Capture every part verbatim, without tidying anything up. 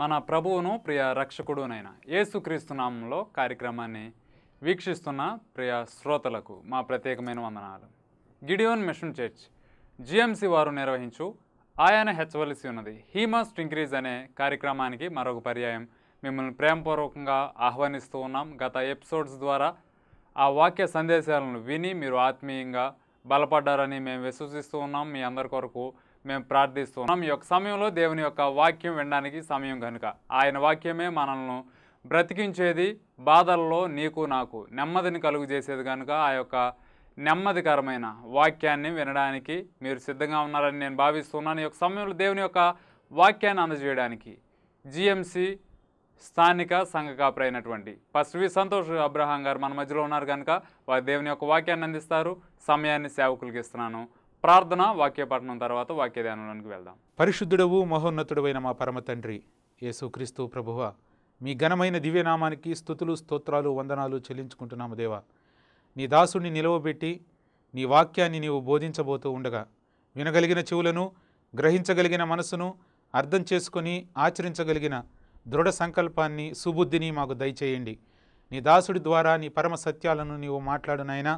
మన ప్రభువును ప్రియ రక్షకుడునైన యేసుక్రీస్తు నామములో కార్యక్రమాన్ని వీక్షిస్తున్న ప్రియ శ్రోతలకు మా ప్రత్యేకమైన వందనాలు. గిడియోన్ మిషన్ చర్చ్ జిఎంసి వారు నిర్వహించు ఆయన హెచ్చవలసి ఉన్నది హీ మస్ట్ ఇంక్రీజ్ అనే కార్యక్రమానికి మరొక పర్యాయం మిమ్మల్ని ప్రేమపూర్వకంగా ఆహ్వానిస్తూ ఉన్నాం. గత ఎపిసోడ్స్ ద్వారా ఆ వాక్య సందేశాలను విని మీరు ఆత్మీయంగా బలపడ్డారని మేము విశ్వసిస్తూ ఉన్నాం. మీ అందరి కొరకు మేము ప్రార్థిస్తూ ఉన్నాం. ఈ యొక్క సమయంలో దేవుని యొక్క వాక్యం వినడానికి సమయం కనుక ఆయన వాక్యమే మనల్ని బ్రతికించేది, బాధల్లో నీకు నాకు నెమ్మదిని కలుగు చేసేది కనుక ఆ యొక్క నెమ్మదికరమైన వాక్యాన్ని వినడానికి మీరు సిద్ధంగా ఉన్నారని నేను భావిస్తున్నాను. ఈ యొక్క సమయంలో దేవుని యొక్క వాక్యాన్ని అందజేయడానికి జిఎంసి స్థానిక సంఘ కాపరి అయినటువంటి పశ్వి సంతోష్ అబ్రహాం గారు మన మధ్యలో ఉన్నారు కనుక వారు దేవుని యొక్క వాక్యాన్ని అందిస్తారు. సమయాన్ని సేవకులకి ఇస్తున్నాను. ప్రార్థన వాక్య పఠనం తర్వాత వాక్య ధ్యానంలోనికి వెళ్దాం. పరిశుద్ధుడవు మహోన్నతుడవైన మా పరమ తండ్రి యేసుక్రీస్తు ప్రభువ, మీ ఘనమైన దివ్యనామానికి స్తుతులు స్తోత్రాలు వందనాలు చెల్లించుకుంటున్నాము. దేవా, నీ దాసుని నిలవబెట్టి నీ వాక్యాన్ని నీవు బోధించబోతూ ఉండగా వినగలిగిన చెవులను, గ్రహించగలిగిన మనసును, అర్థం చేసుకొని ఆచరించగలిగిన దృఢ సంకల్పాన్ని, సుబుద్ధిని మాకు దయచేయండి. నీ దాసుడి ద్వారా నీ పరమ సత్యాలను నీవు మాట్లాడు నాయనా.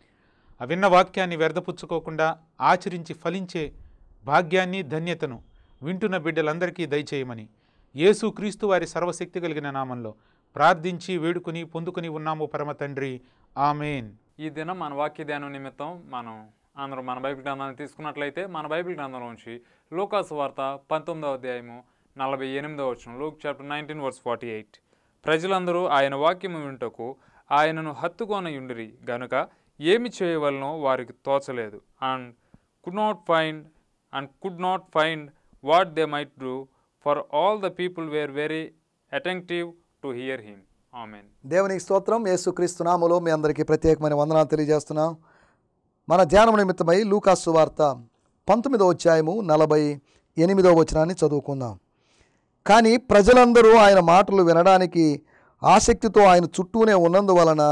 ఆ విన్న వాక్యాన్ని వ్యర్థపుచ్చుకోకుండా ఆచరించి ఫలించే భాగ్యాన్ని, ధన్యతను వింటున్న బిడ్డలందరికీ దయచేయమని యేసు క్రీస్తు వారి సర్వశక్తి కలిగిన నామంలో ప్రార్థించి వేడుకుని పొందుకుని ఉన్నాము పరమ తండ్రి, ఆమెన్. ఈ దినం మన వాక్య ధ్యానం నిమిత్తం మనం అందరూ మన బైబిల్ గ్రంథాన్ని తీసుకున్నట్లయితే మన బైబిల్ గ్రంథంలోంచి లూకాసు వార్త పంతొమ్మిదవ అధ్యాయము నలభై ఎనిమిదవ వచనం, Luke chapter nineteen verse forty eight. ప్రజలందరూ ఆయన వాక్యము వింటకు ఆయనను హత్తుకొనయుండిరి గనుక ఏమి చేయవలనో వారికి తోచలేదు. And could not find and could not find what they might do for all the people were very attentive to hear him. Amen. దేవునికి స్తోత్రం. యేసుక్రీస్తు నామములో మీ అందరికీ ప్రత్యేకమైన వందనాలు తెలియజేస్తున్నాం. మన ధ్యానం నిమిత్తమై లూకాసు వార్త పంతొమ్మిదవ అధ్యాయము నలభై ఎనిమిదవ వచనాన్ని చదువుకుందాం. కానీ ప్రజలందరూ ఆయన మాటలు వినడానికి ఆసక్తితో ఆయన చుట్టూనే ఉన్నందువలన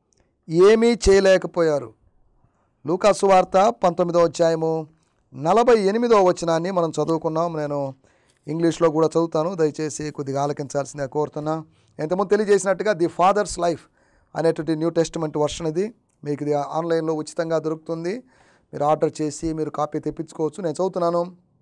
ఏమీ చేయలేకపోయారు. లూకాసు వార్త పంతొమ్మిదవ అధ్యాయము నలభై ఎనిమిదవ వచనాన్ని మనం చదువుకున్నాం. నేను ఇంగ్లీష్లో కూడా చదువుతాను, దయచేసి కొద్దిగా ఆలకించాల్సిందిగా కోరుతున్నా. ఎంతమంది తెలియజేసినట్టుగా ది ఫాదర్స్ లైఫ్ అనేటువంటి న్యూ టెస్టిమెంట్ వర్షన్ ఇది మీకు ఇది ఆన్లైన్లో ఉచితంగా దొరుకుతుంది. మీరు ఆర్డర్ చేసి మీరు కాపీ తెప్పించుకోవచ్చు. నేను చదువుతున్నాను.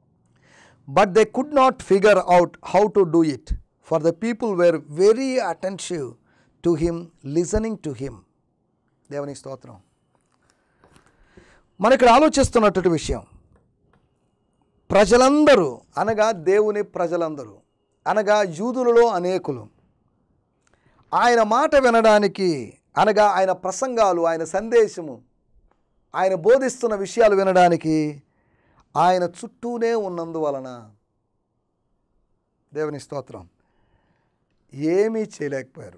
But they could not figure out how to do it for the people were very attentive to him, listening to him. దేవునికి స్తోత్రం. మన ఇక్కడ ఆలోచిస్తున్నటువంటి విషయం, ప్రజలందరూ అనగా దేవుని ప్రజలందరూ అనగా యూదులలో అనేకులు ఆయన మాట వినడానికి అనగా ఆయన ప్రసంగాలు, ఆయన సందేశము, ఆయన బోధిస్తున్న విషయాలు వినడానికి ఆయన చుట్టూనే ఉన్నందువలన దేవుని స్తోత్రం ఏమీ చేయలేకపోయారు.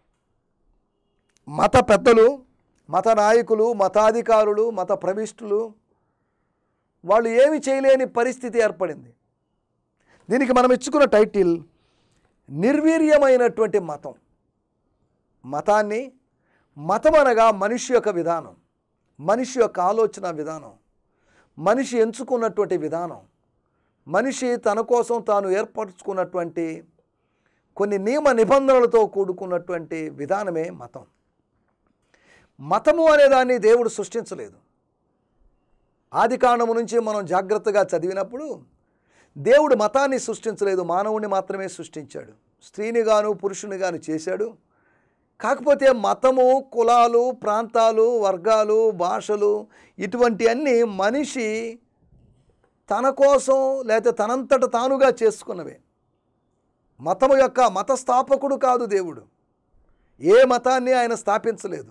మత పెద్దలు, మత నాయకులు, మతాధికారులు, మత ప్రవిష్టులు వాళ్ళు ఏమి చేయలేని పరిస్థితి ఏర్పడింది. దీనికి మనం ఇచ్చుకున్న టైటిల్ నిర్వీర్యమైనటువంటి మతం. మతాన్ని మతం అనగా మనిషి యొక్క విధానం, మనిషి యొక్క ఆలోచన విధానం, మనిషి ఎంచుకున్నటువంటి విధానం, మనిషి తన కోసం తాను ఏర్పరచుకున్నటువంటి కొన్ని నియమ నిబంధనలతో కూడుకున్నటువంటి విధానమే మతం. మతము అనేదాన్ని దేవుడు సృష్టించలేదు. ఆది కాండము నుంచి మనం జాగ్రత్తగా చదివినప్పుడు దేవుడు మతాన్ని సృష్టించలేదు, మానవుని మాత్రమే సృష్టించాడు. స్త్రీని గాను పురుషుని గాను చేశాడు. కాకపోతే మతము, కులాలు, ప్రాంతాలు, వర్గాలు, భాషలు ఇటువంటి అన్నీ మనిషి తన కోసం లేకపోతే తనంతట తానుగా చేసుకున్నవే. మతము యొక్క మత స్థాపకుడు కాదు దేవుడు. ఏ మతాన్ని ఆయన స్థాపించలేదు.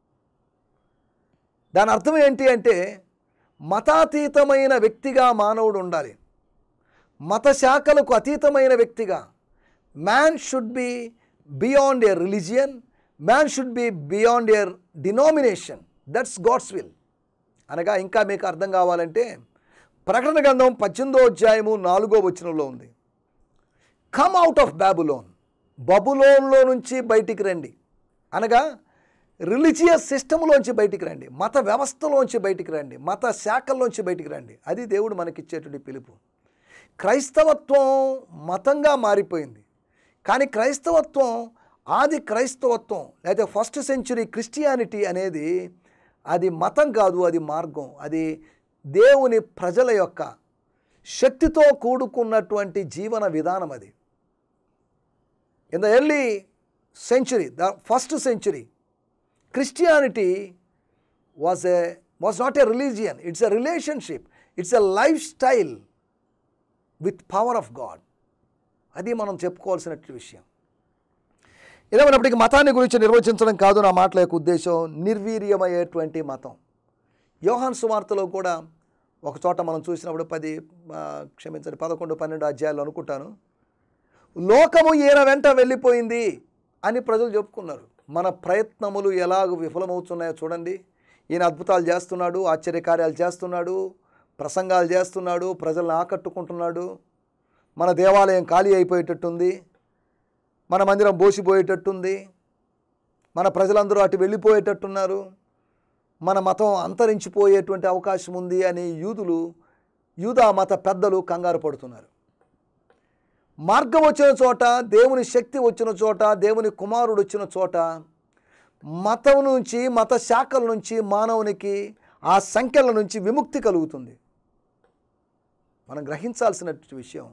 దాని అర్థం ఏంటి అంటే మతాతీతమైన వ్యక్తిగా మానవుడు ఉండాలి. మత శాఖలకు అతీతమైన వ్యక్తిగా. Man should be beyond a religion, man should be beyond a denomination. That's God's will. అనగా ఇంకా మీకు అర్థం కావాలంటే ప్రకటన గ్రంథం పద్దెనిమిదో అధ్యాయము నాలుగో వచనంలో ఉంది, కమ్ అవుట్ ఆఫ్ బాబులోన్. బబులోన్లో నుంచి బయటికి రండి అనగా రిలీజియస్ సిస్టంలోంచి బయటికి రండి, మత వ్యవస్థలోంచి బయటికి రండి, మత శాఖల్లోంచి బయటికి రండి. అది దేవుడు మనకిచ్చేటువంటి పిలుపు. క్రైస్తవత్వం మతంగా మారిపోయింది. కానీ క్రైస్తవత్వం, ఆది క్రైస్తవత్వం లేదా ఫస్ట్ సెంచురీ క్రిస్టియానిటీ అనేది అది మతం కాదు, అది మార్గం. అది దేవుని ప్రజల యొక్క శక్తితో కూడుకున్నటువంటి జీవన విధానం. అది in the early century, the first century, Christianity was a was not a religion, it's a relationship, it's a lifestyle with power of God. అది మనం చెప్పుకోవాల్సిన విషయం. ఏదేమైనప్పటికీ మతాన్ని గురించి నిర్వచించడం కాదు నా మాటల యొక్క ఉద్దేశం, నిర్వీర్యమయ్యేటువంటి మతం. యోహాను సువార్తలో కూడా ఒక చోట మనం చూసినప్పుడు పది క్షమించండి పదకొండు పన్నెండు అధ్యాయాలు అనుకుంటాను, లోకము ఈయన వెంట వెళ్ళిపోయింది అని ప్రజలు చెప్పుకున్నారు. మన ప్రయత్నములు ఎలాగ విఫలమవుతున్నాయో చూడండి. ఈయన అద్భుతాలు చేస్తున్నాడు, ఆశ్చర్యకార్యాలు చేస్తున్నాడు, ప్రసంగాలు చేస్తున్నాడు, ప్రజలను ఆకట్టుకుంటున్నాడు, మన దేవాలయం ఖాళీ అయిపోయేటట్టుంది, మన మందిరం బోసిపోయేటట్టుంది, మన ప్రజలందరూ అటు వెళ్ళిపోయేటట్టున్నారు, మన మతం అంతరించిపోయేటువంటి అవకాశం ఉంది అని యూదులు యూదా మత పెద్దలు కంగారు పడుతున్నారు. మార్గం వచ్చిన చోట, దేవుని శక్తి వచ్చిన చోట, దేవుని కుమారుడు వచ్చిన చోట మతం నుంచి, మత శాఖల నుంచి మానవునికి ఆ సంఖ్యల నుంచి విముక్తి కలుగుతుంది. మనం గ్రహించాల్సిన విషయం,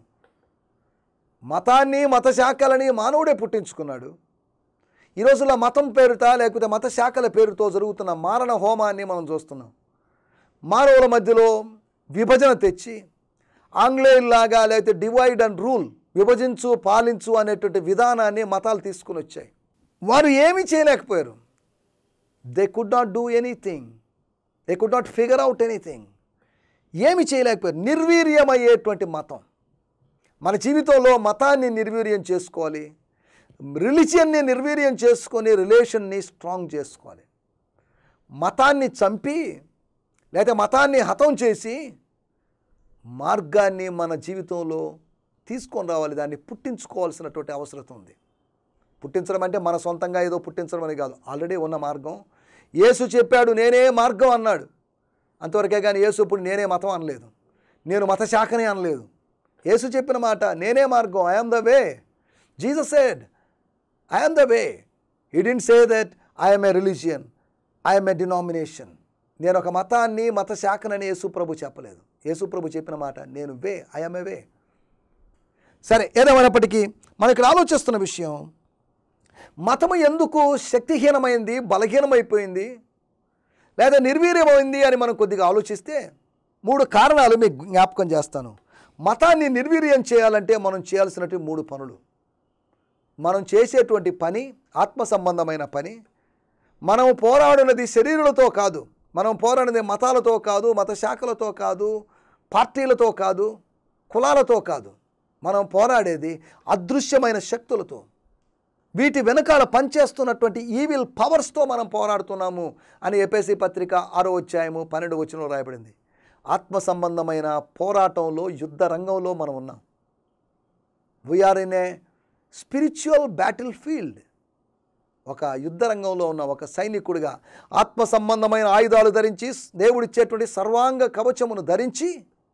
మతాన్ని మత శాఖలని మానవుడే పుట్టించుకున్నాడు. ఈ రోజుల్లో మతం పేరుట లేకపోతే మత శాఖల పేరుతో జరుగుతున్న మారణ హోమాన్ని మనం చూస్తున్నాం. మానవుల మధ్యలో విభజన తెచ్చి ఆంగ్లేయుల్లాగా లేకపోతే డివైడ్ అండ్ రూల్, విభజించు పాలించు అనేటువంటి విధానాన్ని మతాలు తీసుకుని వచ్చాయి. వారు ఏమీ చేయలేకపోయారు. They could not do anything, they could not figure out anything. ఏమి చేయలేకపోయారు. నిర్వీర్యమయ్యేటువంటి మతం. మన జీవితంలో మతాన్ని నిర్వీర్యం చేసుకోవాలి, రిలీజియన్ని నిర్వీర్యం చేసుకొని రిలేషన్ని స్ట్రాంగ్ చేసుకోవాలి. మతాన్ని చంపి లేదా మతాన్ని హతం చేసి మార్గాన్ని మన జీవితంలో తీసుకొని రావాలి, దాన్ని పుట్టించుకోవాల్సినటువంటి అవసరం ఉంది. పుట్టించడం అంటే మన సొంతంగా ఏదో పుట్టించడం అని కాదు, ఆల్రెడీ ఉన్న మార్గం. యేసు చెప్పాడు నేనే మార్గం అన్నాడు, అంతవరకే కానీ యేసు ఇప్పుడు నేనే మతం అనలేదు, నేను మత శాఖనే అనలేదు. యేసు చెప్పిన మాట నేనే మార్గం, I am the way. Jesus said I am the way. He didn't say that I am a religion, I am a denomination. నేను ఒక మతాన్ని మత శాఖనని యేసు ప్రభు చెప్పలేదు. యేసు ప్రభు చెప్పిన మాట నేను వే, ఐ యామ్ ఏ వే. సరే, ఏదేమైనప్పటికీ మనం ఇక్కడ ఆలోచిస్తున్న విషయం, మతము ఎందుకు శక్తిహీనమైంది, బలహీనమైపోయింది లేదా నిర్వీర్యమైంది అని మనం కొద్దిగా ఆలోచిస్తే మూడు కారణాలు మీకు జ్ఞాపకం చేస్తాను. మతాన్ని నిర్వీర్యం చేయాలంటే మనం చేయాల్సినటువంటి మూడు పనులు. మనం చేసేటువంటి పని ఆత్మ సంబంధమైన పని. మనం పోరాడినది శరీరులతో కాదు, మనం పోరాడినది మతాలతో కాదు, మత శాఖలతో కాదు, పార్టీలతో కాదు, కులాలతో కాదు. మనం పోరాడేది అదృశ్యమైన శక్తులతో, వీటి వెనకాల పనిచేస్తున్నటువంటి ఈవిల్ పవర్స్తో మనం పోరాడుతున్నాము అని ఎఫెసీ పత్రిక ఆరో అధ్యాయము పన్నెండు వచనంలో రాయబడింది. ఆత్మ సంబంధమైన పోరాటంలో, యుద్ధ రంగంలో మనం ఉన్నాం. We are in a spiritual battle field. ఒక యుద్ధ రంగంలో ఉన్న ఒక సైనికుడిగా ఆత్మ సంబంధమైన ఆయుధాలు ధరించి, దేవుడిచ్చేటువంటి సర్వాంగ కవచమును ధరించి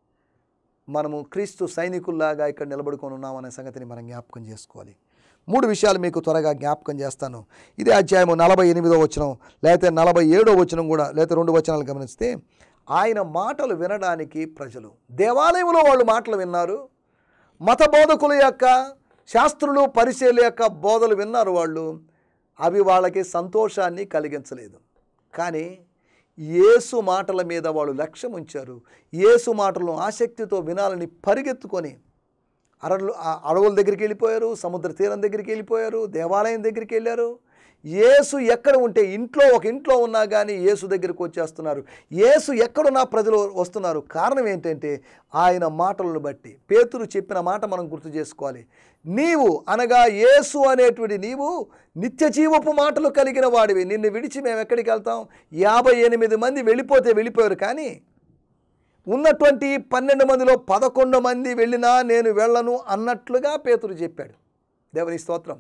మనము క్రీస్తు సైనికుల్లాగా ఇక్కడ నిలబడుకొని ఉన్నామనే సంగతిని మనం జ్ఞాపకం చేసుకోవాలి. మూడు విషయాలు మీకు త్వరగా జ్ఞాపకం చేస్తాను. ఇదే అధ్యాయము నలభై ఎనిమిదో వచనం లేకపోతే నలభై ఏడో వచనం కూడా లేకపోతే రెండు వచనాలు గమనిస్తే, ఆయన మాటలు వినడానికి ప్రజలు, దేవాలయంలో వాళ్ళు మాటలు విన్నారు, మత బోధకుల యొక్క, శాస్త్రులు పరిచయుల యొక్క బోధలు విన్నారు వాళ్ళు. అవి వాళ్ళకి సంతోషాన్ని కలిగించలేదు. కానీ యేసు మాటల మీద వాళ్ళు లక్ష్యం ఉంచారు. యేసు మాటలను ఆసక్తితో వినాలని పరిగెత్తుకొని అడవులు అడవుల దగ్గరికి వెళ్ళిపోయారు, సముద్ర తీరం దగ్గరికి వెళ్ళిపోయారు, దేవాలయం దగ్గరికి వెళ్ళారు. యేసు ఎక్కడ ఉంటే, ఇంట్లో ఒక ఇంట్లో ఉన్నా కానీ యేసు దగ్గరికి వచ్చేస్తున్నారు. యేసు ఎక్కడున్నా ప్రజలు వస్తున్నారు. కారణం ఏంటంటే ఆయన మాటలను బట్టి. పేతురు చెప్పిన మాట మనం గుర్తు చేసుకోవాలి. నీవు అనగా యేసు అనేటువంటి నీవు నిత్య జీవపు మాటలు కలిగిన వాడివి, నిన్ను విడిచి మేము ఎక్కడికి వెళ్తాం? యాభై ఎనిమిది మంది వెళ్ళిపోతే వెళ్ళిపోయారు, కానీ ఉన్నటువంటి పన్నెండు మందిలో పదకొండు మంది వెళ్ళినా నేను వెళ్ళను అన్నట్లుగా పేతురు చెప్పాడు. దేవుని స్తోత్రం.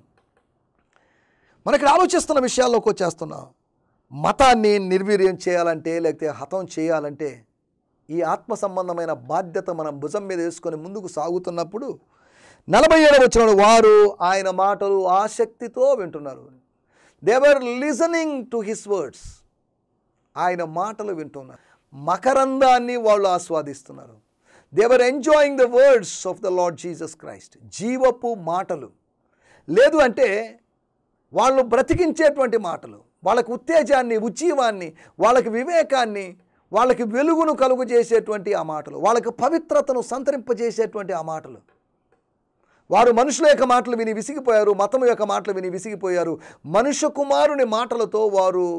మనకి ఆలోచిస్తున్న విషయాల్లోకి వచ్చేస్తున్నాం. మతాన్ని నిర్వీర్యం చేయాలంటే లేకపోతే హతం చేయాలంటే ఈ ఆత్మ సంబంధమైన బాధ్యత మనం భుజం మీద వేసుకొని ముందుకు సాగుతున్నప్పుడు నలభై ఏడవ వచనంలో వారు ఆయన మాటలు ఆసక్తితో వింటున్నారు. They were listening to his words. ఆయన మాటలు వింటున్నారు, మకరందాన్ని వాళ్ళు ఆస్వాదిస్తున్నారు. They were enjoying the words of the Lord Jesus Christ. జీవపు మాటలు, లేదు అంటే వాళ్ళు బ్రతికించేటువంటి మాటలు, వాళ్ళకి ఉత్తేజాన్ని, ఉజ్జీవాన్ని, వాళ్ళకి వివేకాన్ని, వాళ్ళకి వెలుగును కలుగు చేసేటువంటి ఆ మాటలు, వాళ్ళకి పవిత్రతను సంతరింపజేసేటువంటి ఆ మాటలు. వారు మనుషుల యొక్క మాటలు విని విసిగిపోయారు, మతం యొక్క మాటలు విని విసిగిపోయారు. మనుష్య కుమారుని మాటలతో వారు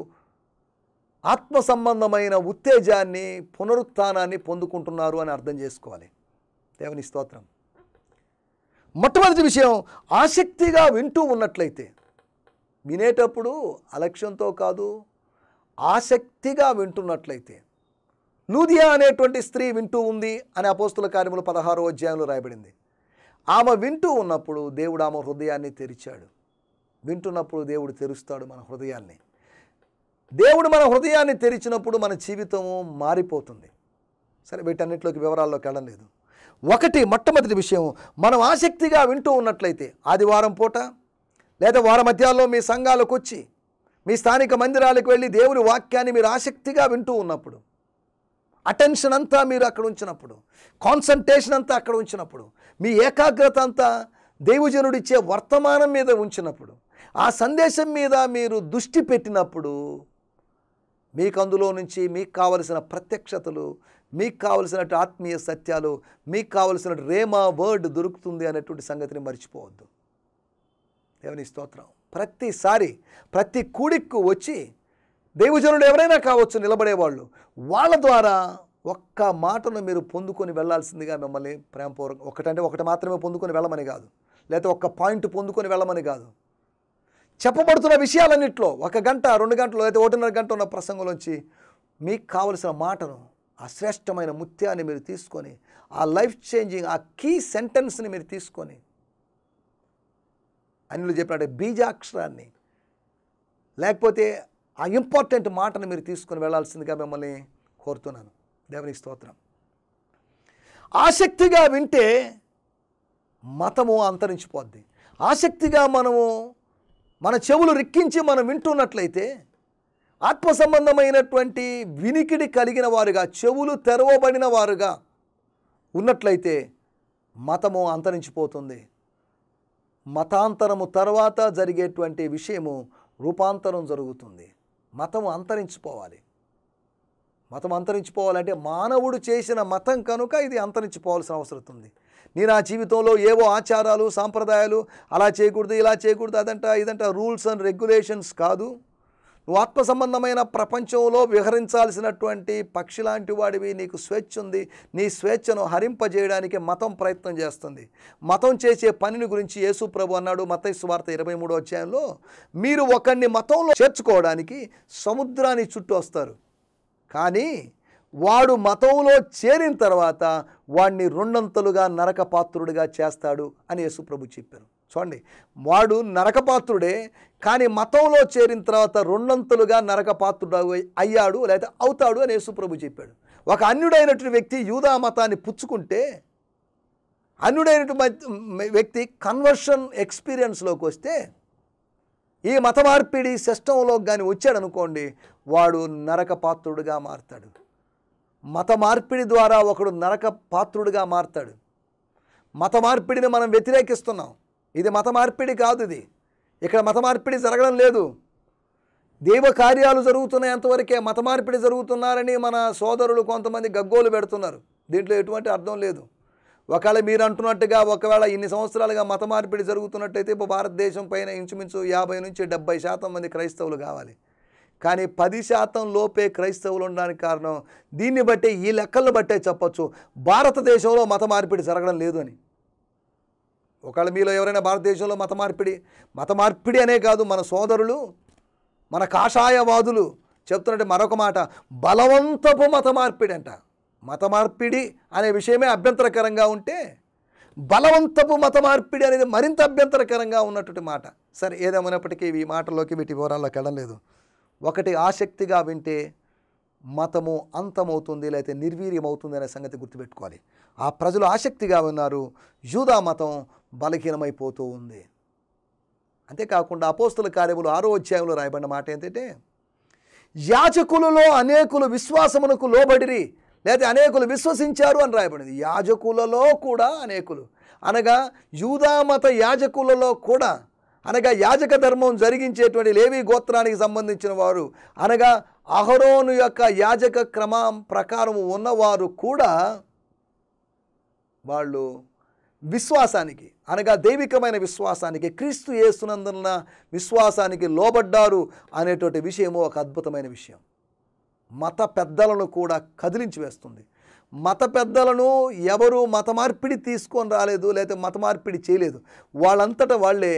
ఆత్మ సంబంధమైన ఉత్తేజాన్ని, పునరుత్థానాన్ని పొందుకుంటున్నారు అని అర్థం చేసుకోవాలి. దేవుని స్తోత్రం. మొట్టమొదటి విషయం, ఆసక్తిగా వింటూ ఉన్నట్లయితే, వినేటప్పుడు అలక్ష్యంతో కాదు, ఆసక్తిగా వింటున్నట్లయితే. లూదియా అనేటువంటి స్త్రీ వింటూ ఉంది అని అపోస్తుల కార్యములు పదహారో అధ్యాయంలో రాయబడింది. ఆమె వింటూ ఉన్నప్పుడు దేవుడు ఆమె హృదయాన్ని తెరిచాడు. వింటున్నప్పుడు దేవుడు తెరుస్తాడు మన హృదయాన్ని. దేవుడు మన హృదయాన్ని తెరిచినప్పుడు మన జీవితము మారిపోతుంది. సరే, వీటన్నిటిలోకి వివరాల్లోకి వెళ్ళలేదు. ఒకటి, మొట్టమొదటి విషయం, మనం ఆసక్తిగా వింటూ ఉన్నట్లయితే, ఆదివారం పూట లేదా వార మధ్యాల్లో మీ సంఘాలకు వచ్చి మీ స్థానిక మందిరాలకు వెళ్ళి దేవుని వాక్యాన్ని మీరు ఆసక్తిగా వింటూ ఉన్నప్పుడు, అటెన్షన్ అంతా మీరు అక్కడ ఉంచినప్పుడు, కాన్సన్ట్రేషన్ అంతా అక్కడ ఉంచినప్పుడు, మీ ఏకాగ్రత అంతా దైవజనుడిచ్చే వర్తమానం మీద ఉంచినప్పుడు, ఆ సందేశం మీద మీరు దృష్టి పెట్టినప్పుడు, మీకు అందులో నుంచి మీకు కావలసిన ప్రత్యక్షతలు, మీకు కావలసిన ఆత్మీయ సత్యాలు, మీకు కావలసిన రేమా వర్డ్ దొరుకుతుంది అనేటువంటి సంగతిని మర్చిపోవద్దు. దేవుని స్తోత్రం. ప్రతిసారి ప్రతి కూడిక్కు వచ్చి దైవజనుడు ఎవరైనా కావచ్చు నిలబడేవాళ్ళు, వాళ్ళ ద్వారా ఒక్క మాటను మీరు పొందుకొని వెళ్ళాల్సిందిగా మిమ్మల్ని ప్రేమపూర్వక, ఒకటంటే ఒకటి మాత్రమే పొందుకొని వెళ్ళమని కాదు, లేకపోతే ఒక్క పాయింట్ పొందుకొని వెళ్ళమని కాదు, చెప్పబడుతున్న విషయాలన్నింటిలో ఒక గంట రెండు గంటలు లేదా ఒకటిన్నర గంట ఉన్న ప్రసంగంలోంచి మీకు కావలసిన మాటను, ఆ శ్రేష్టమైన ముత్యాన్ని మీరు తీసుకొని, ఆ లైఫ్ చేంజింగ్ ఆ కీ సెంటెన్స్ని మీరు తీసుకొని, అన్నిలు చెప్పినట్టే బీజాక్షరాన్ని లేకపోతే ఆ ఇంపార్టెంట్ మాటను మీరు తీసుకొని వెళ్ళాల్సిందిగా మిమ్మల్ని కోరుతున్నాను. దేవునికి స్తోత్రం. ఆసక్తిగా వింటే మతము అంతరించిపోద్ది. ఆసక్తిగా మనము మన చెవులు రిక్కించి మనం వింటున్నట్లయితే, ఆత్మ సంబంధమైనటువంటి వినికిడి కలిగిన వారుగా, చెవులు తెరవబడిన వారుగా ఉన్నట్లయితే మతము అంతరించిపోతుంది. మతాంతరము తర్వాత జరిగేటువంటి విషయము రూపాంతరం జరుగుతుంది. మతము అంతరించిపోవాలి. మతం అంతరించిపోవాలంటే మానవుడు చేసిన మతం కనుక ఇది అంతరించిపోవాల్సిన అవసరం ఉంది. నేను ఆ జీవితంలో ఏవో ఆచారాలు, సాంప్రదాయాలు, అలా చేయకూడదు, ఇలా చేయకూడదు, అదంట ఇదంట రూల్స్ అండ్ రెగ్యులేషన్స్ కాదు. నువ్వు ఆత్మ సంబంధమైన ప్రపంచంలో విహరించాల్సినటువంటి పక్షి లాంటి వాడివి. నీకు స్వేచ్ఛ ఉంది. నీ స్వేచ్ఛను హరింపజేయడానికి మతం ప్రయత్నం చేస్తుంది. మతం చేసే పనిని గురించి యేసు ప్రభు అన్నాడు మత్తయి సువార్త ఇరవై మూడో అధ్యాయంలో, మీరు ఒకరిని మతంలో చేర్చుకోవడానికి సముద్రాన్ని చుట్టూ వస్తారు, కానీ వాడు మతంలో చేరిన తర్వాత వాడిని రెండంతలుగా నరకపాత్రుడిగా చేస్తాడు అని యేసు ప్రభు చెప్పారు. చూడండి, వాడు నరకపాత్రుడే, కానీ మతంలో చేరిన తర్వాత రెండంతలుగా నరకపాత్రుడు అయ్యాడు లేదా అవుతాడు అని యేసు ప్రభు చెప్పాడు. ఒక అన్యుడైనటువంటి వ్యక్తి యూదా మతాన్ని పుచ్చుకుంటే, అన్యుడైనటువంటి వ్యక్తి కన్వర్షన్ ఎక్స్పీరియన్స్లోకి వస్తే, ఈ మత మార్పిడి సిస్టంలోకి కానీ వచ్చాడు అనుకోండి, వాడు నరకపాత్రుడుగా మారుతాడు. మత మార్పిడి ద్వారా ఒకడు నరక పాత్రుడిగా మారుతాడు. మత మార్పిడిని మనం వ్యతిరేకిస్తున్నాం. ఇది మత మార్పిడి కాదు. ఇది ఇక్కడ మత మార్పిడి జరగడం లేదు. దేవ కార్యాలు జరుగుతున్నాయి అంతవరకే. మత మార్పిడి జరుగుతున్నారని మన సోదరులు కొంతమంది గగ్గోలు పెడుతున్నారు. దీంట్లో ఎటువంటి అర్థం లేదు. ఒకవేళ మీరు అంటున్నట్టుగా ఒకవేళ ఇన్ని సంవత్సరాలుగా మత మార్పిడి జరుగుతున్నట్టయితే ఇప్పుడు భారతదేశం పైన ఇంచుమించు యాభై నుంచి డెబ్బై శాతం మంది క్రైస్తవులు కావాలి. కానీ పది శాతం లోపే క్రైస్తవులు ఉండడానికి కారణం దీన్ని బట్టే, ఈ లెక్కలను బట్టే చెప్పచ్చు భారతదేశంలో మత మార్పిడి జరగడం లేదు అని. ఒకవేళ మీలో ఎవరైనా భారతదేశంలో మత మార్పిడి మత మార్పిడి అనే కాదు, మన సోదరులు, మన కాషాయవాదులు చెప్తున్నట్టు మరొక మాట, బలవంతపు మత మార్పిడి అంట. మత మార్పిడి అనే విషయమే అభ్యంతరకరంగా ఉంటే బలవంతపు మత మార్పిడి అనేది మరింత అభ్యంతరకరంగా ఉన్నటువంటి మాట. సరే, ఏదేమైనప్పటికీ ఈ మాటల్లోకి వీటి వివరాల్లోకి వెళ్ళడం లేదు. ఒకటి, ఆసక్తిగా వింటే మతము అంతమవుతుంది లేకపోతే నిర్వీర్యమవుతుంది అనే సంగతి గుర్తుపెట్టుకోవాలి. ఆ ప్రజలు ఆసక్తిగా ఉన్నారు. యూదా మతం బలహీనమైపోతూ ఉంది. అంతేకాకుండా అపోస్తుల కార్యములు ఆరో అధ్యాయంలో రాయబడిన మాట ఏంటంటే, యాజకులలో అనేకులు విశ్వాసమునకు లోబడిరి, లేదా అనేకులు విశ్వసించారు అని రాయబడింది. యాజకులలో కూడా అనేకులు అనగా యూదామత యాజకులలో కూడా, అనగా యాజక ధర్మం జరిగించేటువంటి లేవి గోత్రానికి సంబంధించిన వారు, అనగా అహరోను యొక్క యాజక క్రమం ప్రకారం ఉన్నవారు కూడా వాళ్ళు విశ్వాసానికి, అనగా దైవికమైన విశ్వాసానికి, క్రీస్తు యేసునందున్న విశ్వాసానికి లోబడ్డారు అనేటువంటి విషయము ఒక అద్భుతమైన విషయం. మత పెద్దలను కూడా కదిలించి వేస్తుంది. మత పెద్దలను ఎవరు మత మార్పిడి తీసుకొని రాలేదు, లేదా మత మార్పిడి చేయలేదు. వాళ్ళంతటా వాళ్ళే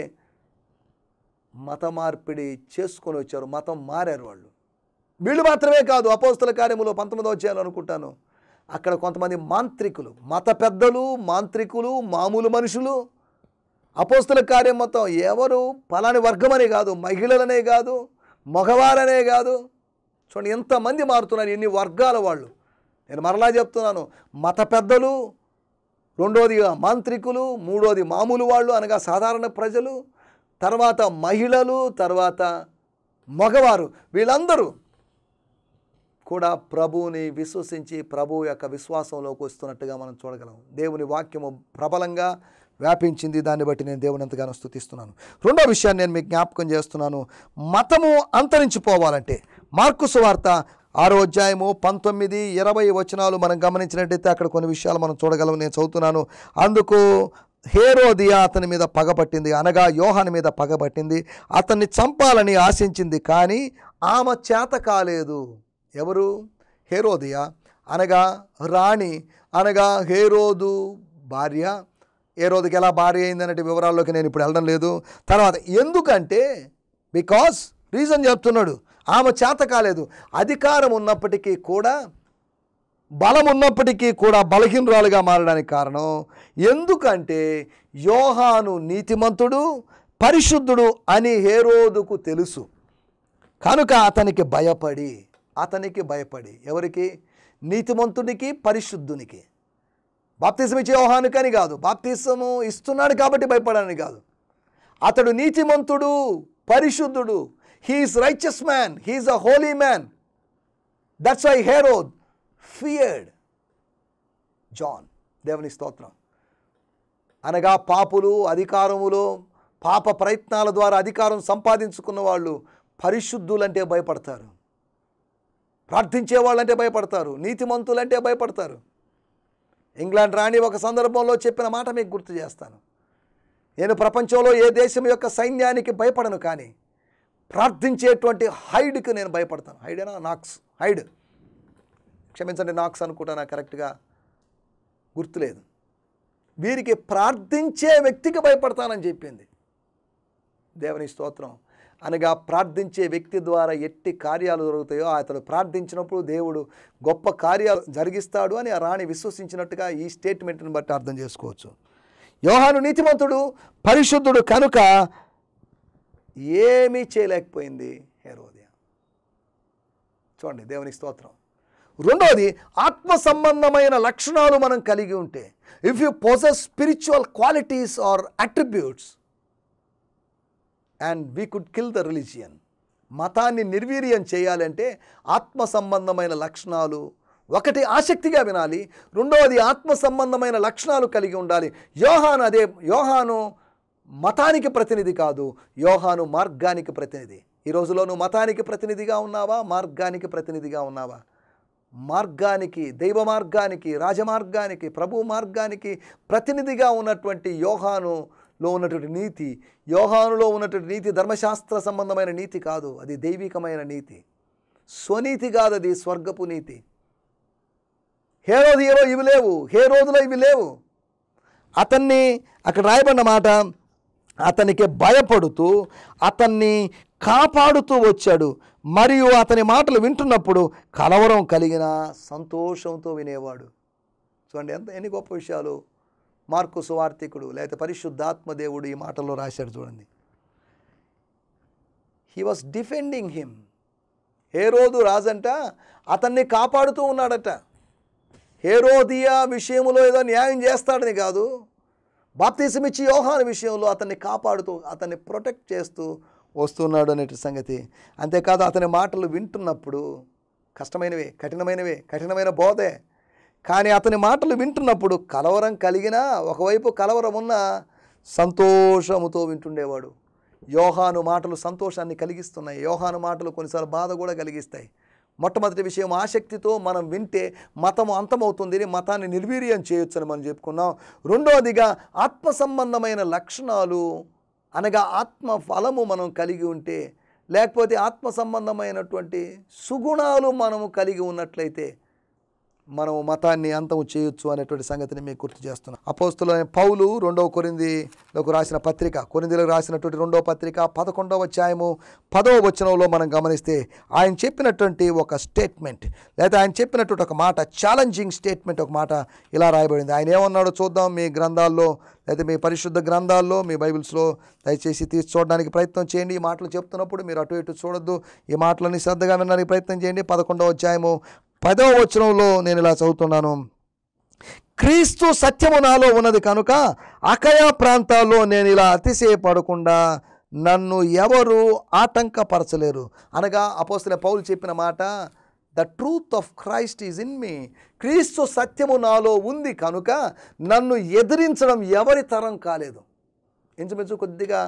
మత మార్పిడి చేసుకొని వచ్చారు, మతం మారారు వాళ్ళు. వీళ్ళు మాత్రమే కాదు, అపోస్తల కార్యములో పంతొమ్మిదో అధ్యాయంలో అనుకుంటాను, అక్కడ కొంతమంది మాంత్రికులు, మత పెద్దలు, మాంత్రికులు, మామూలు మనుషులు, అపోస్తల కార్యం మొత్తం ఎవరు పలాని వర్గమనే కాదు, మహిళలనే కాదు, మగవారనే కాదు, చూడండి ఎంతమంది మారుతున్నారు, ఎన్ని వర్గాల వాళ్ళు. నేను మరలా చెప్తున్నాను, మత పెద్దలు, రెండోదిగా మాంత్రికులు, మూడోది మామూలు వాళ్ళు అనగా సాధారణ ప్రజలు, తర్వాత మహిళలు, తర్వాత మగవారు, వీళ్ళందరూ కూడా ప్రభువుని విశ్వసించి ప్రభు యొక్క విశ్వాసంలోకి వస్తున్నట్టుగా మనం చూడగలం. దేవుని వాక్యము ప్రబలంగా వ్యాపించింది, దాన్ని బట్టి నేను దేవుని ఎంతగానో స్తుతిస్తున్నాను. రెండో విషయాన్ని నేను మీకు జ్ఞాపకం చేస్తున్నాను. మతము అంతరించిపోవాలంటే మార్కు సువార్త ఆరో అధ్యాయము పంతొమ్మిది ఇరవై వచనాలు మనం గమనించినట్టయితే అక్కడ కొన్ని విషయాలు మనం చూడగలం. నేను చదువుతున్నాను. అందుకు హేరోదియా అతని మీద పగపట్టింది, అనగా యోహాను మీద పగపట్టింది, అతన్ని చంపాలని ఆశించింది, కానీ ఆమె చేత కాలేదు. ఎవరు? హేరోదియా అనగా రాణి, అనగా హేరోదు భార్య. హేరోదుకి ఎలా భార్య అయిందనే వివరాల్లోకి నేను ఇప్పుడు వెళ్ళడం లేదు. తర్వాత ఎందుకంటే బికాస్ రీజన్ చెప్తున్నాడు, ఆమె చేత కాలేదు. అధికారం ఉన్నప్పటికీ కూడా, బలం ఉన్నప్పటికీ కూడా బలహీనురాలుగా మారడానికి కారణం ఎందుకంటే యోహాను నీతిమంతుడు, పరిశుద్ధుడు అని హేరోదుకు తెలుసు. కనుక అతనికి భయపడి, అతనికి భయపడి ఎవరికి? నీతిమంతునికి, పరిశుద్ధునికి. బాప్తిసం ఇచ్చే యోహానుకని కాదు, బాప్తిసము ఇస్తున్నాడు కాబట్టి భయపడని కాదు. అతడు నీతిమంతుడు, పరిశుద్ధుడు. He is righteous man, he is a holy man. That's why Herod feared John. దేవుని స్తోత్రం. అనగా పాపులు, అధికారములో పాప ప్రయత్నాల ద్వారా అధికారం సంపాదించుకున్న వాళ్ళు పరిశుద్ధులంటే భయపడతారు, ప్రార్థించే వాళ్ళంటే భయపడతారు, నీతిమంతులంటే భయపడతారు. ఇంగ్లాండ్ రాణి ఒక సందర్భంలో చెప్పిన మాట మీకు గుర్తు చేస్తాను. నేను ప్రపంచంలో ఏ దేశం యొక్క సైన్యానికి భయపడను, కానీ ప్రార్థించేటువంటి హైడ్కి నేను భయపడతాను. హైడేనా? నాక్స్, హైడ్, క్షమించండి, నాక్స్ అనుకుంటానా, కరెక్ట్గా గుర్తులేదు. వీరికి ప్రార్థించే వ్యక్తికి భయపడతానని చెప్పింది. దేవుని స్తోత్రం. అనగా ప్రార్థించే వ్యక్తి ద్వారా ఎట్టి కార్యాలు జరుగుతాయో అతడు ప్రార్థించినప్పుడు దేవుడు గొప్ప కార్యాలు జరిగిస్తాడు అని ఆ రాణి విశ్వసించినట్టుగా ఈ స్టేట్మెంట్ని బట్టి అర్థం చేసుకోవచ్చు. యోహాను నీతిమంతుడు, పరిశుద్ధుడు కనుక ఏమీ చేయలేకపోయింది హేరోదియా. చూడండి, దేవునికి స్తోత్రం. రెండోది, ఆత్మ సంబంధమైన లక్షణాలు మనం కలిగి ఉంటే, if you possess spiritual qualities or attributes and we could kill the religion. మతాన్ని నిర్వీర్యం చేయాలంటే ఆత్మ సంబంధమైన లక్షణాలు, ఒకటి ఆసక్తిగా వినాలి, రెండవది ఆత్మ సంబంధమైన లక్షణాలు కలిగి ఉండాలి. యోహాను అదే, యోహాను మతానికి ప్రతినిధి కాదు, యోహాను మార్గానికి ప్రతినిధి. ఈ రోజులో నువ్వు మతానికి ప్రతినిధిగా ఉన్నావా, మార్గానికి ప్రతినిధిగా ఉన్నావా? మార్గానికి, దైవ మార్గానికి, రాజమార్గానికి, ప్రభు మార్గానికి ప్రతినిధిగా ఉన్నటువంటి యోహానులో ఉన్నటువంటి నీతి, యోహానులో ఉన్నటువంటి నీతి ధర్మశాస్త్ర సంబంధమైన నీతి కాదు, అది దైవికమైన నీతి. స్వనీతి కాదు, అది స్వర్గపు నీతి. హేరోదియలో ఇవి లేవు, హేరోదులో ఇవి లేవు. అతన్ని అక్కడ రాయబడిన మాట, అతనికి భయపడుతూ అతన్ని కాపాడుతూ వచ్చాడు, మరియు అతని మాటలు వింటున్నప్పుడు కలవరం కలిగిన సంతోషంతో వినేవాడు. చూడండి ఎంత ఎన్ని గొప్ప విషయాలు మార్కు సువార్తికుడు లేకపోతే పరిశుద్ధాత్మ దేవుడు ఈ మాటల్లో రాశాడు. చూడండి, హీ వాస్ డిఫెండింగ్ హిమ్. హేరోదు రాజంట అతన్ని కాపాడుతూ ఉన్నాడట. హేరోదియా విషయంలో ఏదో న్యాయం చేస్తాడని కాదు, బాప్తీసం ఇచ్చి యోహాను విషయంలో అతన్ని కాపాడుతూ అతన్ని ప్రొటెక్ట్ చేస్తూ వస్తున్నాడు అనే సంగతి. అంతేకాదు అతని మాటలు వింటున్నప్పుడు కష్టమైనవే, కఠినమైనవే, కఠినమైన బోధే. కానీ అతని మాటలు వింటున్నప్పుడు కలవరం కలిగినా, ఒకవైపు కలవరం ఉన్న సంతోషముతో వింటుండేవాడు. యోహాను మాటలు సంతోషాన్ని కలిగిస్తున్నాయి. యోహాను మాటలు కొన్నిసార్లు బాధ కూడా కలిగిస్తాయి. మొట్టమొదటి విషయం, ఆసక్తితో మనం వింటే మతము అంతమవుతుంది, మతాన్ని నిర్వీర్యం చేయొచ్చని మనం చెప్పుకున్నాం. రెండవదిగా ఆత్మ సంబంధమైన లక్షణాలు అనగా ఆత్మ ఫలము మనం కలిగి ఉంటే, లేకపోతే ఆత్మ సంబంధమైనటువంటి సుగుణాలు మనము కలిగి ఉన్నట్లయితే మనము మతాన్ని అంతము చేయొచ్చు అనేటువంటి సంగతిని మీకు గుర్తు చేస్తున్నాం. అపోస్తులైన పౌలు రెండవ కొరింథీయులకు రాసిన పత్రిక, కొరింథీయులకు రాసినటువంటి రెండవ పత్రిక పదకొండవ అధ్యాయము పదవ వచనంలో మనం గమనిస్తే ఆయన చెప్పినటువంటి ఒక స్టేట్మెంట్, లేదా ఆయన చెప్పినటువంటి ఒక మాట, ఛాలెంజింగ్ స్టేట్మెంట్, ఒక మాట ఇలా రాయబడింది. ఆయన ఏమన్నాడో చూద్దాం. మీ గ్రంథాల్లో లేదా మీ పరిశుద్ధ గ్రంథాల్లో, మీ బైబిల్స్లో దయచేసి తీసి చూడడానికి ప్రయత్నం చేయండి. ఈ మాటలు చెప్తున్నప్పుడు మీరు అటు ఇటు చూడొద్దు. ఈ మాటలని శ్రద్ధగా వినడానికి ప్రయత్నం చేయండి. పదకొండవ అధ్యాయము పదవ వచనంలో నేను ఇలా చదువుతున్నాను. క్రీస్తు సత్యము నాలో ఉన్నది కనుక అకయ ప్రాంతాల్లో నేను ఇలా అతిశయపడకుండా నన్ను ఎవరు ఆటంకపరచలేరు. అనగా అపోస్తలుడైన పౌలు చెప్పిన మాట, the truth of Christ is in me. క్రీస్తు సత్యము నాలో ఉంది కనుక నన్ను ఎదిరించడం ఎవరి తరం కాలేదు. ఇంచుమించు కొద్దిగా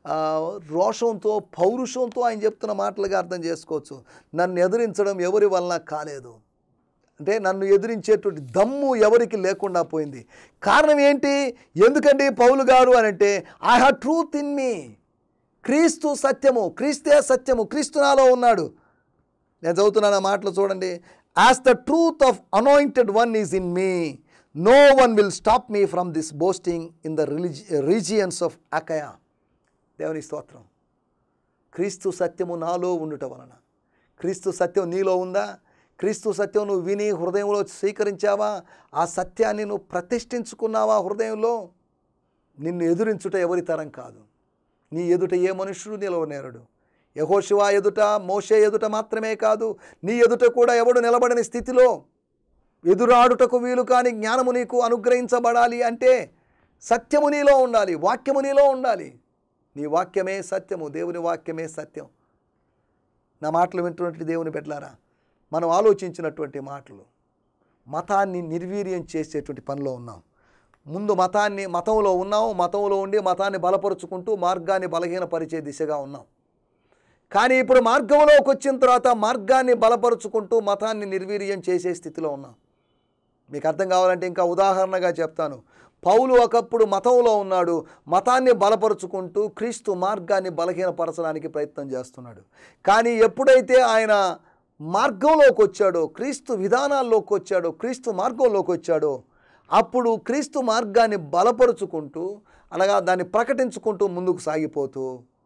రోషంతో, పౌరుషంతో ఆయన చెప్తున్న మాటలుగా అర్థం చేసుకోవచ్చు. నన్ను ఎదిరించడం ఎవరి వలన కాలేదు అంటే, నన్ను ఎదిరించేటువంటి దమ్ము ఎవరికి లేకుండా పోయింది. కారణం ఏంటి? ఎందుకండి పౌలు గారు అని అంటే, I have truth in me. క్రీస్తు సత్యము, క్రీస్తే సత్యము, క్రీస్తు నాలో ఉన్నాడు. నేను చదువుతున్నాను ఆ మాటలు చూడండి. As the truth of anointed one is in me, no one will stop me from this boasting in the religi regions of Achaia. దేవుని స్తోత్రం. క్రీస్తు సత్యము నాలో ఉండుట వలన, క్రీస్తు సత్యం నీలో ఉందా? క్రీస్తు సత్యం నువ్వు విని హృదయంలో స్వీకరించావా? ఆ సత్యాన్ని నువ్వు ప్రతిష్ఠించుకున్నావా హృదయంలో? నిన్ను ఎదురించుట ఎవరి తరం కాదు. నీ ఎదుట ఏ మనుష్యుడు నిలవనేరడు. యెహోషువ ఎదుట, మోషే ఎదుట మాత్రమే కాదు, నీ ఎదుట కూడా ఎవడు నిలబడని స్థితిలో ఎదురాడుటకు వీలు కాని జ్ఞానము నీకు అనుగ్రహించబడాలి అంటే సత్యము నీలో ఉండాలి, వాక్యము నీలో ఉండాలి. నీ వాక్యమే సత్యము, దేవుని వాక్యమే సత్యం. నా మాటలు వింటున్నటువంటి దేవుని బిడ్డలారా, మనం ఆలోచించినటువంటి మాటలు మతాన్ని నిర్వీర్యం చేసేటువంటి పనిలో ఉన్నాం. ముందు మతాన్ని మతంలో ఉన్నాం, మతంలో ఉండి మతాన్ని బలపరుచుకుంటూ మార్గాన్ని బలహీనపరిచే దిశగా ఉన్నాం. కానీ ఇప్పుడు మార్గంలోకి వచ్చిన తర్వాత మార్గాన్ని బలపరుచుకుంటూ మతాన్ని నిర్వీర్యం చేసే స్థితిలో ఉన్నాం. మీకు అర్థం కావాలంటే ఇంకా ఉదాహరణగా చెప్తాను. పౌలు ఒకప్పుడు మతంలో ఉన్నాడు, మతాన్ని బలపరుచుకుంటూ క్రీస్తు మార్గాన్ని బలహీనపరచడానికి ప్రయత్నం చేస్తున్నాడు. కానీ ఎప్పుడైతే ఆయన మార్గంలోకి వచ్చాడో, క్రీస్తు విధానాల్లోకి వచ్చాడో, క్రీస్తు మార్గంలోకి వచ్చాడో, అప్పుడు క్రీస్తు మార్గాన్ని బలపరుచుకుంటూ, అనగా దాన్ని ప్రకటించుకుంటూ ముందుకు సాగిపోతూ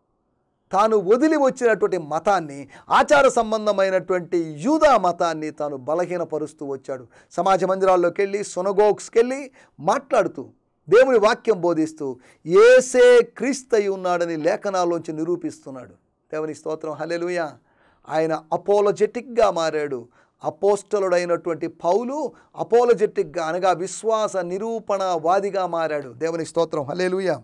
తాను వదిలి వచ్చినటువంటి మతాన్ని, ఆచార సంబంధమైనటువంటి యూదా మతాన్ని తాను బలహీనపరుస్తూ వచ్చాడు. సమాజ మందిరాల్లోకి వెళ్ళి, సునగోగ్స్కి వెళ్ళి మాట్లాడుతూ, దేవుని వాక్యం బోధిస్తూ యేసే క్రీస్తయి ఉన్నాడని లేఖనాల్లోంచి నిరూపిస్తున్నాడు. దేవుని స్తోత్రం, హల్లెలూయా. ఆయన అపోలజెటిక్గా మారాడు. అపోస్తలుడైనటువంటి పౌలు అపోలజెటిక్గా, అనగా విశ్వాస నిరూపణవాదిగా మారాడు. దేవుని స్తోత్రం, హల్లెలూయా.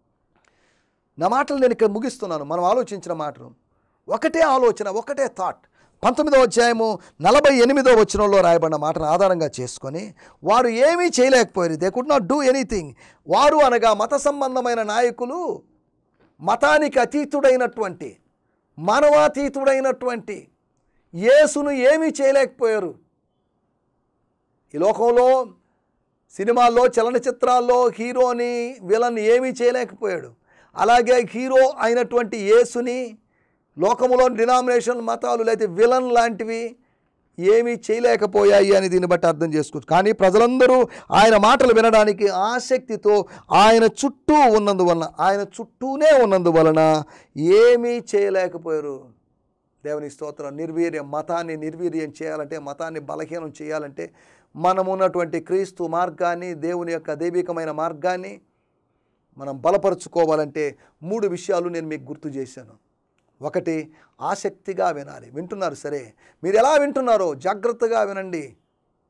నా మాటలు నేను ఇక్కడ ముగిస్తున్నాను. మనం ఆలోచించిన మాటలు ఒకటే ఆలోచన, ఒకటే థాట్. పంతొమ్మిదవ అధ్యాయము నలభై ఎనిమిదవ వచనంలో రాయబడిన మాటను ఆధారంగా చేసుకొని వారు ఏమీ చేయలేకపోయారు. They could not do anything. వారు అనగా మత సంబంధమైన నాయకులు, మతానికి అతీతుడైనటువంటి, మానవాతీతుడైనటువంటి యేసును ఏమీ చేయలేకపోయారు. ఈ లోకంలో సినిమాల్లో, చలనచిత్రాల్లో హీరోని, విలన్ ఏమీ చేయలేకపోయాడు. అలాగే హీరో అయినటువంటి యేసుని లోకములో డినామినేషన్ మతాలు లేదా విలన్ లాంటివి ఏమీ చేయలేకపోయాయి అని దీన్ని బట్టి అర్థం చేసుకోవచ్చు. కానీ ప్రజలందరూ ఆయన మాటలు వినడానికి ఆసక్తితో ఆయన చుట్టూ ఉన్నందువలన, ఆయన చుట్టూనే ఉన్నందువలన ఏమీ చేయలేకపోయారు. దేవుని స్తోత్రం. నిర్వీర్యం, మతాన్ని నిర్వీర్యం చేయాలంటే, మతాన్ని బలహీనం చేయాలంటే, మనమున్నటువంటి క్రీస్తు మార్గాన్ని, దేవుని యొక్క దైవికమైన మార్గాన్ని మనం బలపరుచుకోవాలంటే మూడు విషయాలు నేను మీకు గుర్తు చేశాను. ఒకటి, ఆసక్తిగా వినాలి. వింటున్నారు సరే, మీరు ఎలా వింటున్నారో జాగ్రత్తగా వినండి.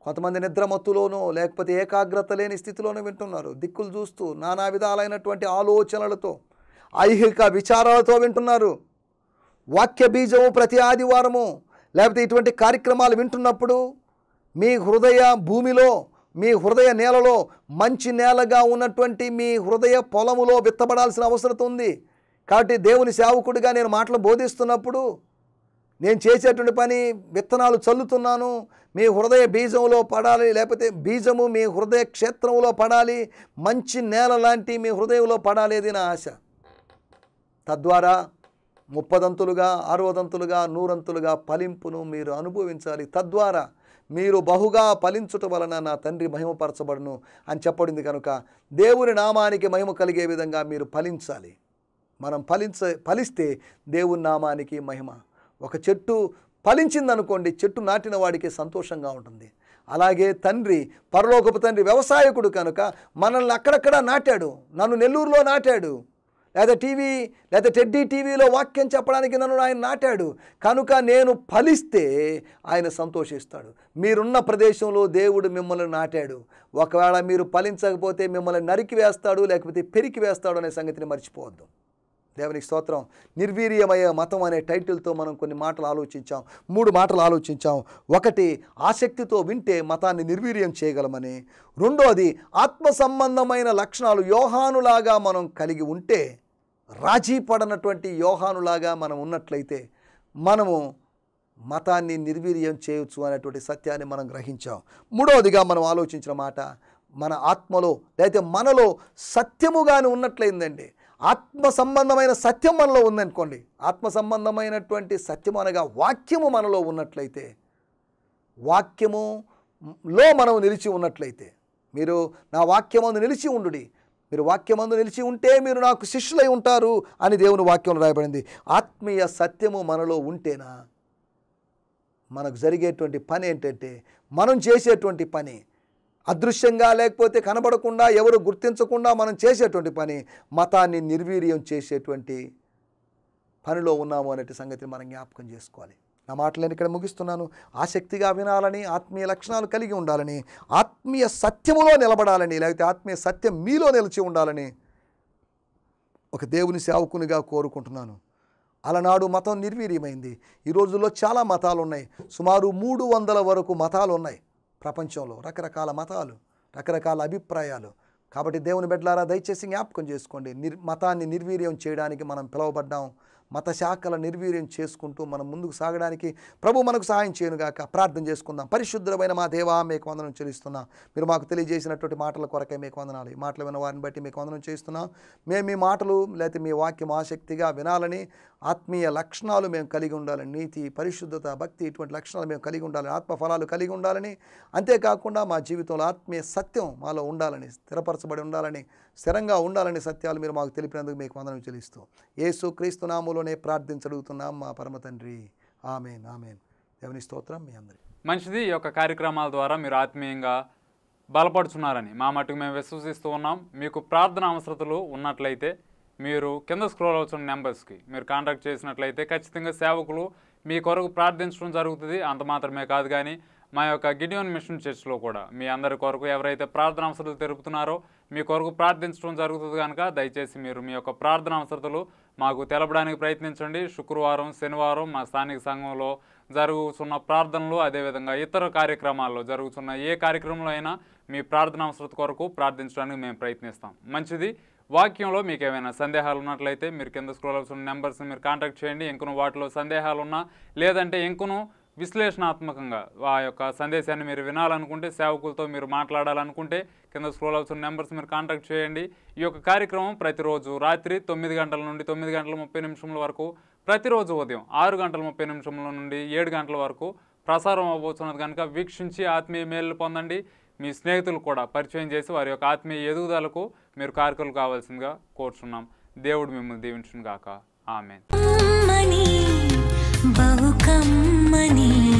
కొంతమంది నిద్రమత్తులోనూ లేకపోతే ఏకాగ్రత లేని స్థితిలోనూ వింటున్నారు. దిక్కులు చూస్తూ నానా విధాలైనటువంటి ఆలోచనలతో ఐహిక విచారాలతో వింటున్నారు. వాక్య బీజము ప్రతి ఆదివారము లేకపోతే ఇటువంటి కార్యక్రమాలు వింటున్నప్పుడు మీ హృదయ భూమిలో, మీ హృదయ నేలలో, మంచి నేలగా ఉన్నటువంటి మీ హృదయ పొలములో విత్తబడాల్సిన అవసరం ఉంది. కాబట్టి దేవుని సేవకుడిగా నేను మాటలు బోధిస్తున్నప్పుడు, నేను చేసేటువంటి పని విత్తనాలు చల్లుతున్నాను, మీ హృదయ బీజంలో పడాలి, లేకపోతే బీజము మీ హృదయ క్షేత్రంలో పడాలి, మంచి నేల లాంటి మీ హృదయంలో పడాలి. అది నా ఆశ. తద్వారా ముప్పదంతులుగా, అరవదంతులుగా, నూరంతులుగా ఫలింపును మీరు అనుభవించాలి. తద్వారా మీరు బహుగా ఫలించుట వలన నా తండ్రి మహిమపరచబడును అని చెప్పబడింది. కనుక దేవుని నామానికి మహిమ కలిగే విధంగా మీరు ఫలించాలి. మనం ఫలించ ఫలిస్తే దేవుని నామానికి మహిమ. ఒక చెట్టు ఫలించిందనుకోండి, చెట్టు నాటిన వాడికి సంతోషంగా ఉంటుంది. అలాగే తండ్రి, పరలోకపు తండ్రి వ్యవసాయకుడు కనుక మనల్ని అక్కడక్కడ నాటాడు. నన్ను నెల్లూరులో నాటాడు, లేదా టీవీ లేదా టెడ్డీ టీవీలో వాక్యం చెప్పడానికి నన్ను ఆయన నాటాడు. కనుక నేను ఫలిస్తే ఆయన సంతోషిస్తాడు. మీరున్న ప్రదేశంలో దేవుడు మిమ్మల్ని నాటాడు. ఒకవేళ మీరు ఫలించకపోతే మిమ్మల్ని నరికి వేస్తాడు, లేకపోతే పెరికి వేస్తాడు అనే సంగతిని మర్చిపోవద్దు. దేవునికి స్తోత్రం. నిర్వీర్యమయ్యే మతం అనే టైటిల్తో మనం కొన్ని మాటలు ఆలోచించాం. మూడు మాటలు ఆలోచించాం. ఒకటి, ఆసక్తితో వింటే మతాన్ని నిర్వీర్యం చేయగలమని. రెండోది, ఆత్మ సంబంధమైన లక్షణాలు యోహానులాగా మనం కలిగి ఉంటే, రాజీ పడనటువంటి యోహానులాగా మనం ఉన్నట్లయితే మనము మతాన్ని నిర్వీర్యం చేయవచ్చు అనేటువంటి సత్యాన్ని మనం గ్రహించాం. మూడవదిగా మనం ఆలోచించిన మాట, మన ఆత్మలో లేకపోతే మనలో సత్యముగానే ఉన్నట్లయిందండి. ఆత్మ సంబంధమైన సత్యం మనలో ఉందనుకోండి, ఆత్మ సంబంధమైనటువంటి సత్యం అనగా వాక్యము మనలో ఉన్నట్లయితే, వాక్యములో మనం నిలిచి ఉన్నట్లయితే, మీరు నా వాక్యమందు నిలిచి ఉండుడి, మీరు వాక్యమందు నిలిచి ఉంటే మీరు నాకు శిష్యులై ఉంటారు అని దేవుని వాక్యంలో రాయబడింది. ఆత్మీయ సత్యము మనలో ఉంటేనా మనకు జరిగేటువంటి పని ఏంటంటే, మనం చేసేటువంటి పని అదృశ్యంగా లేకపోతే కనబడకుండా, ఎవరు గుర్తించకుండా మనం చేసేటువంటి పని మతాన్ని నిర్వీర్యం చేసేటువంటి పనిలో ఉన్నాము అనే సంగతిని మనం జ్ఞాపకం చేసుకోవాలి. నా మాటలను ఇక్కడ ముగిస్తున్నాను. ఆసక్తిగా వినాలని, ఆత్మీయ లక్షణాలు కలిగి ఉండాలని, ఆత్మీయ సత్యములో నిలబడాలని, లేకపోతే ఆత్మీయ సత్యం మీలో నిలిచి ఉండాలని ఒక దేవుని సేవకునిగా కోరుకుంటున్నాను. అలనాడు మతం నిర్వీర్యమైంది. ఈ రోజుల్లో చాలా మతాలు ఉన్నాయి. సుమారు మూడు వందల వరకు మతాలు ఉన్నాయి ప్రపంచంలో. రకరకాల మతాలు, రకరకాల అభిప్రాయాలు. కాబట్టి దేవుని బిడ్డలారా, దయచేసి జ్ఞాపకం చేసుకోండి, నిర్ మతాన్ని నిర్వీర్యం చేయడానికి మనం పిలువబడ్డాం. మత శాఖల నిర్వీర్యం చేసుకుంటూ మనం ముందుకు సాగడానికి ప్రభు మనకు సహాయం చేయనుగాక. ప్రార్థన చేసుకుందాం. పరిశుద్ధమైన మా దేవా, మీకు వందనం చెల్లిస్తున్నాం. మీరు మాకు తెలియజేసినటువంటి మాటల కొరకై మీకు వందనాలు. ఈ మాటలు విన్న వారిని బట్టి మీకు వందనం చేస్తున్నాం. మేము మీ మాటలు లేకపోతే మీ వాక్యం ఆసక్తిగా వినాలని, ఆత్మీయ లక్షణాలు మేము కలిగి ఉండాలని, నీతి, పరిశుద్ధత, భక్తి, ఇటువంటి లక్షణాలు మేము కలిగి ఉండాలని, ఆత్మఫలాలు కలిగి ఉండాలని, అంతేకాకుండా మా జీవితంలో ఆత్మీయ సత్యం మాలో ఉండాలని, స్థిరపరచబడి ఉండాలని, స్థిరంగా ఉండాలని సత్యాలు మీరు మాకు తెలిపినందుకు మీకు వందనం చెల్లిస్తూ యేసు క్రీస్తు నామములోనే ప్రార్థించడుగుతున్నాం మా పరమ తండ్రి. ఆమేన్, ఆమేన్. దేవుని స్తోత్రం మీ అందరికీ. మంచిది. ఈ యొక్క కార్యక్రమాల ద్వారా మీరు ఆత్మీయంగా బలపడుచున్నారని మా మట్టుకు మేము విశ్వసిస్తూ ఉన్నాం. మీకు ప్రార్థన అవసరతలు ఉన్నట్లయితే మీరు కింద స్క్రోల్ అవుతున్న నెంబర్స్కి మీరు కాంటాక్ట్ చేసినట్లయితే ఖచ్చితంగా సేవకులు మీ కొరకు ప్రార్థించడం జరుగుతుంది. అంత మాత్రమే కాదు, కానీ మా యొక్క గిడియోన్ మిషన్ చర్చ్లో కూడా మీ అందరి కొరకు ఎవరైతే ప్రార్థన అవసరతలు తెలుపుతున్నారో మీ కొరకు ప్రార్థించడం జరుగుతుంది. కనుక దయచేసి మీరు మీ యొక్క ప్రార్థన అవసరతలు మాకు తెలపడానికి ప్రయత్నించండి. శుక్రవారం, శనివారం మా స్థానిక సంఘంలో జరుగుతున్న ప్రార్థనలు, అదేవిధంగా ఇతర కార్యక్రమాల్లో జరుగుతున్న ఏ కార్యక్రమంలో అయినా మీ ప్రార్థన అవసరత కొరకు ప్రార్థించడానికి మేము ప్రయత్నిస్తాం. మంచిది. వాక్యంలో మీకు ఏమైనా సందేహాలు ఉన్నట్లయితే మీరు కింద స్క్రోల్ అవుతున్న నెంబర్స్ని మీరు కాంటాక్ట్ చేయండి. ఇంకను వాటిలో సందేహాలు ఉన్నా, లేదంటే ఇంకను విశ్లేషణాత్మకంగా ఆ యొక్క సందేశాన్ని మీరు వినాలనుకుంటే, సేవకులతో మీరు మాట్లాడాలనుకుంటే కింద స్క్రోల్ అవుతున్న నెంబర్స్ మీరు కాంటాక్ట్ చేయండి. ఈ యొక్క కార్యక్రమం ప్రతిరోజు రాత్రి తొమ్మిది గంటల నుండి తొమ్మిది గంటల ముప్పై నిమిషముల వరకు, ప్రతిరోజు ఉదయం ఆరు గంటల ముప్పై నిమిషముల నుండి ఏడు గంటల వరకు ప్రసారం అవబోతున్నది. కనుక వీక్షించి ఆత్మీయ మేలు పొందండి. మీ స్నేహితులు కూడా పరిచయం చేసి వారి యొక్క ఆత్మీయ ఎదుగుదలకు మీరు కారకులు కావాల్సిందిగా కోరుచున్నాం. దేవుడు మిమ్మల్ని దీవించును గాక. ఆమేన్. బహుకమ్మని